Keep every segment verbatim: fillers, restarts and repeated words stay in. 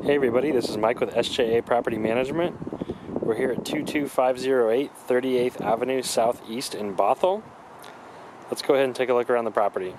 Hey everybody, this is Mike with S J A Property Management. We're here at two two five zero eight thirty-eighth Avenue Southeast in Bothell. Let's go ahead and take a look around the property.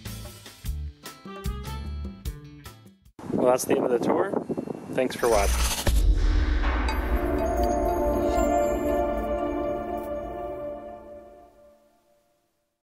Well, that's the end of the tour. Thanks for watching.